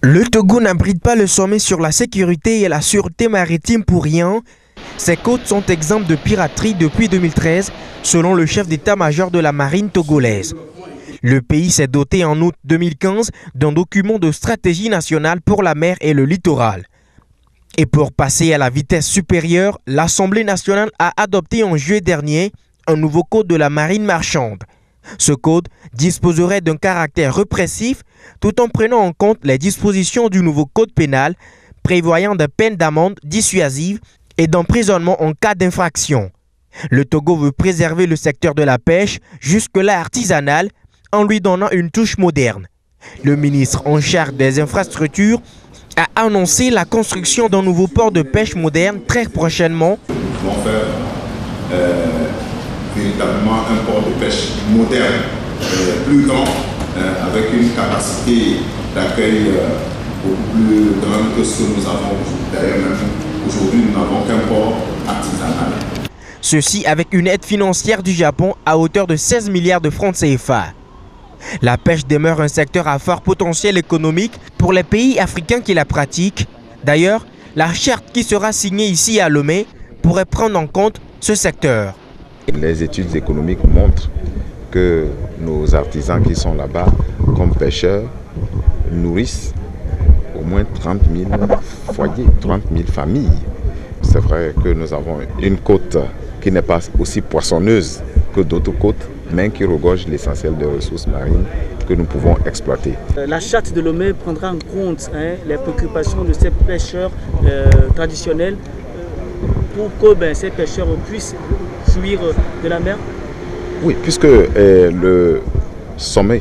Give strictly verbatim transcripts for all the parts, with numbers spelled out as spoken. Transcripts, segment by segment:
Le Togo n'abrite pas le sommet sur la sécurité et la sûreté maritime pour rien. Ses côtes sont exemptes de piraterie depuis deux mille treize, selon le chef d'état-major de la marine togolaise. Le pays s'est doté en août deux mille quinze d'un document de stratégie nationale pour la mer et le littoral. Et pour passer à la vitesse supérieure, l'Assemblée nationale a adopté en juillet dernier un nouveau code de la marine marchande. Ce code disposerait d'un caractère répressif tout en prenant en compte les dispositions du nouveau code pénal prévoyant des peines d'amende dissuasives et d'emprisonnement en cas d'infraction. Le Togo veut préserver le secteur de la pêche, jusque-là artisanal, en lui donnant une touche moderne. Le ministre en charge des infrastructures a annoncé la construction d'un nouveau port de pêche moderne très prochainement. Nous pouvons faire euh, véritablement un port de pêche moderne, euh, plus grand, euh, avec une capacité d'accueil euh, beaucoup plus grande que ce que nous avons aujourd'hui. D'ailleurs, même aujourd'hui, nous n'avons qu'un port artisanal. Ceci avec une aide financière du Japon à hauteur de seize milliards de francs C F A. La pêche demeure un secteur à fort potentiel économique pour les pays africains qui la pratiquent. D'ailleurs, la charte qui sera signée ici à Lomé pourrait prendre en compte ce secteur. Les études économiques montrent que nos artisans qui sont là-bas, comme pêcheurs, nourrissent au moins trente mille foyers, trente mille familles. C'est vrai que nous avons une côte qui n'est pas aussi poissonneuse que d'autres côtes, mais qui regorge l'essentiel des ressources marines que nous pouvons exploiter. La charte de Lomé prendra en compte hein, les préoccupations de ces pêcheurs euh, traditionnels euh, pour que ben, ces pêcheurs puissent jouir de la mer. Oui, puisque euh, le sommet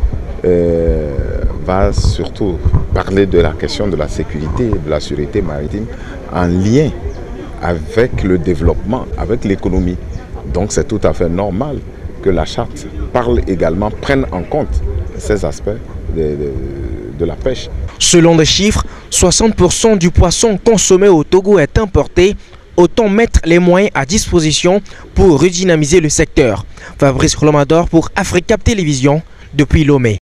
euh, va surtout parler de la question de la sécurité et de la sûreté maritime en lien avec le développement, avec l'économie. Donc c'est tout à fait normal que la charte parle également, prenne en compte ces aspects de, de, de la pêche. Selon des chiffres, soixante pour cent du poisson consommé au Togo est importé. Autant mettre les moyens à disposition pour redynamiser le secteur. Fabrice Colomador pour Africa Télévision depuis Lomé.